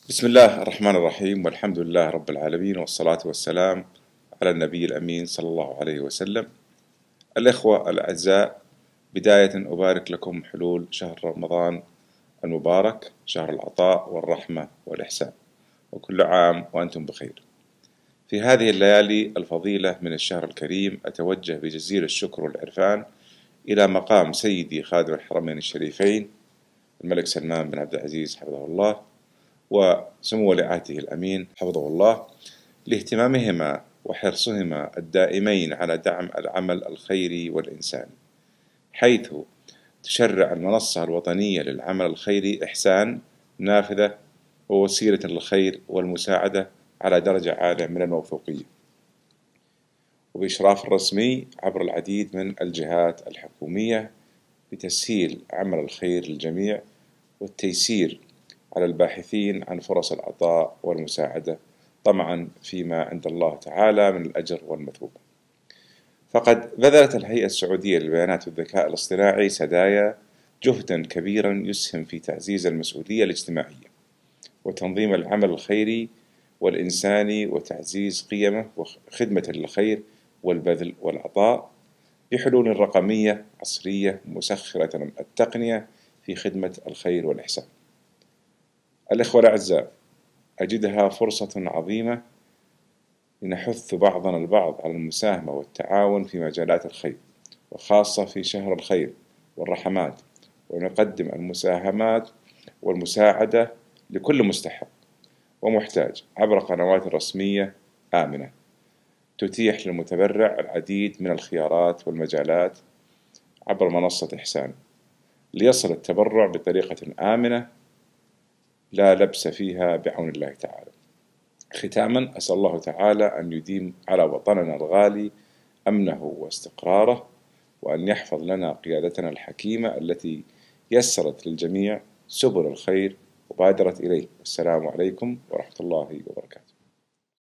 بسم الله الرحمن الرحيم، والحمد لله رب العالمين، والصلاة والسلام على النبي الأمين صلى الله عليه وسلم. الإخوة الأعزاء، بداية أبارك لكم حلول شهر رمضان المبارك، شهر العطاء والرحمة والإحسان، وكل عام وأنتم بخير. في هذه الليالي الفضيلة من الشهر الكريم أتوجه بجزيل الشكر والعرفان إلى مقام سيدي خادم الحرمين الشريفين الملك سلمان بن عبد العزيز حفظه الله، وسمو ولي الأمين حفظه الله، لاهتمامهما وحرصهما الدائمين على دعم العمل الخيري والإنساني، حيث تشرع المنصة الوطنية للعمل الخيري إحسان نافذة ووسيلة للخير والمساعدة على درجة عالية من الموثوقية، وبإشراف الرسمي عبر العديد من الجهات الحكومية لتسهيل عمل الخير للجميع والتيسير على الباحثين عن فرص العطاء والمساعدة، طمعا فيما عند الله تعالى من الأجر والمثوبة. فقد بذلت الهيئة السعودية للبيانات والذكاء الاصطناعي سدايا جهدا كبيرا يسهم في تعزيز المسؤولية الاجتماعية وتنظيم العمل الخيري والإنساني وتعزيز قيمه وخدمة للخير والبذل والعطاء بحلول رقمية عصرية مسخرة التقنية في خدمة الخير والإحسان. الإخوة الأعزاء، أجدها فرصة عظيمة لنحث بعضنا البعض على المساهمة والتعاون في مجالات الخير، وخاصة في شهر الخير والرحمات، ونقدم المساهمات والمساعدة لكل مستحق ومحتاج عبر قنوات رسمية آمنة تتيح للمتبرع العديد من الخيارات والمجالات عبر منصة إحسان، ليصل التبرع بطريقة آمنة لا لبس فيها بعون الله تعالى. ختاما، أسأل الله تعالى أن يديم على وطننا الغالي أمنه واستقراره، وأن يحفظ لنا قيادتنا الحكيمة التي يسرت للجميع سبل الخير وبادرت إليه. والسلام عليكم ورحمة الله وبركاته.